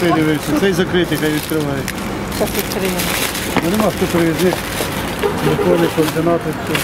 цей дивився, цей закритий, хай відкриває. Зараз відкриємо. Ну нема хто привезли, закони, координати, все.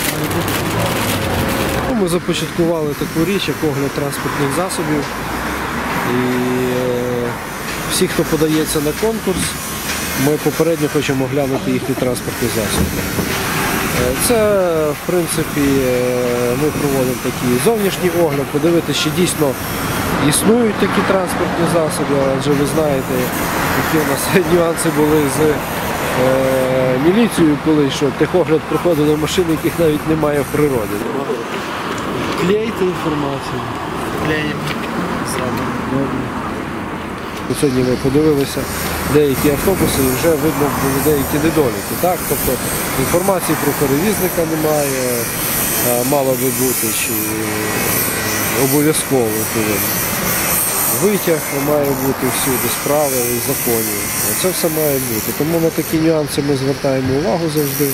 Ми започаткували таку річ, як огляд транспортних засобів. І всі, хто подається на конкурс, ми попередньо хочемо оглянути їхні транспортні засоби. Це, в принципі, ми проводимо такий зовнішній огляд, подивитися, чи дійсно існують такі транспортні засоби, адже ви знаєте, які у нас нюанси були з міліцією, коли що техогляд проходили машини, яких навіть немає в природі. Клейте інформацію. Клеїмо. Сьогодні ми подивилися деякі автобуси і вже видно були деякі недоліки. Так? Тобто інформації про перевізника немає, мало би бути, чи обов'язково повинно. Витяг має бути всюди, справи і законів. Це все має бути. Тому на такі нюанси ми звертаємо увагу завжди.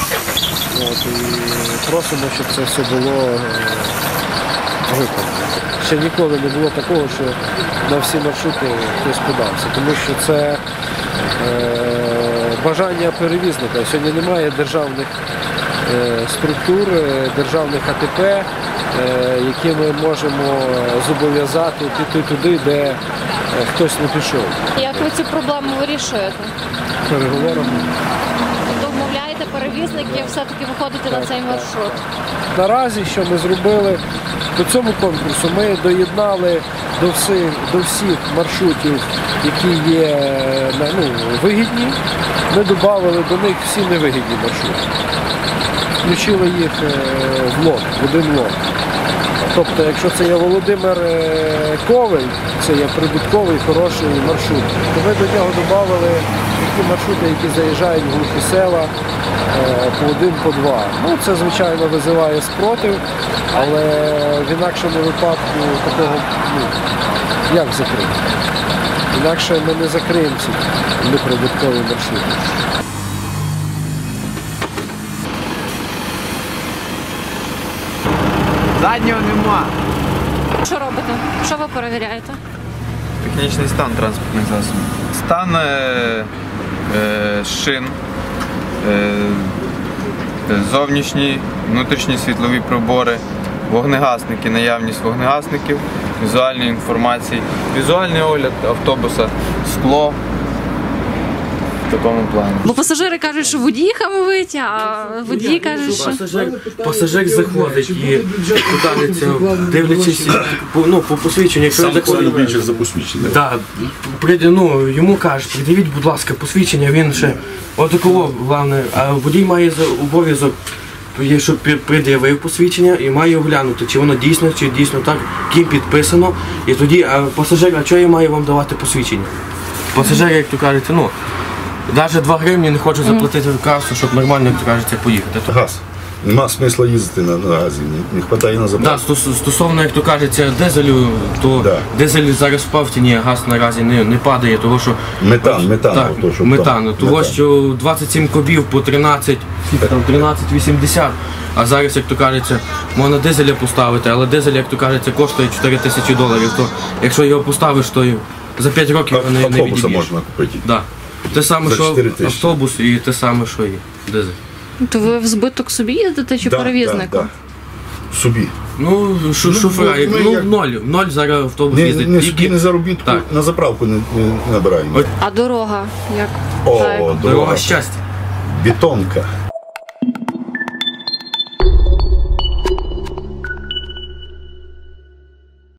І просимо, щоб це все було виконано. Ще ніколи не було такого, що на всі маршрути хтось подався, тому що це бажання перевізника. Сьогодні немає державних структур, державних АТП, які ми можемо зобов'язати піти туди, де хтось не пішов. Як ви цю проблему вирішуєте? Переговорами. Тобто вмовляєте перевізників все-таки виходити на цей маршрут? Наразі, що ми зробили до цьому конкурсу, ми доєднали до всіх маршрутів, які є вигідні, ми додали до них всі невигідні маршрути. Включили їх в лот, в один лот. Тобто, якщо це є Володимир Ковель, це є прибутковий, хороший маршрут, то ми до нього додали такі маршрути, які заїжджають в глухі села по один, по два. Ну, це, звичайно, визиває спротив, але в інакшому випадку такого, як закрити? Інакше ми не закриємо ці неприбуткові маршрути. Заднього нема. Що робите? Що ви перевіряєте? Технічний стан транспортних засобів. Стан шин, зовнішні, внутрішні світлові прибори, вогнегасники, наявність вогнегасників, візуальні інформації, візуальний огляд автобуса, скло. В такому плані. Бо пасажири кажуть, що водій хамовить, а водій каже, що... Пасажир заходить і дивлячись по посвідченню, якщо він заходить... за посвідчення. Так, йому кажуть, придивіть, будь ласка, посвідчення, він ще отакого, головне, а водій має обов'язок, щоб пред'явив посвідчення і має оглянути, чи воно дійсно, чи дійсно так, ким підписано, і тоді пасажир, а чого я маю вам давати посвідчення? Пасажир, як то кажуть, навіть 2 гривні не хочу заплатити в касу, щоб нормально, як то кажеться, поїхати. Газ. Нема смисла їздити на газі, не вистачає на заправку. Так, стосовно, як то кажеться, дизелю, то дизель зараз впав в ціні, а газ наразі не падає, того що... Метан, того що 27 кубів по 13,80, а зараз, як то кажеться, можна дизеля поставити, але дизель, як то кажеться, коштує $4000, то якщо його поставиш, то за 5 років не відіб'єш. Автобуса можна купити. Те саме, що автобус і те саме, що і дизель. То ви в збиток собі їздите чи перевізнику? Так. Собі. Шофера, ноль зараз автобус їздить. Не собі, не заробітку, на заправку не набираємо. А дорога як? О, дорога щастя. Бетонка.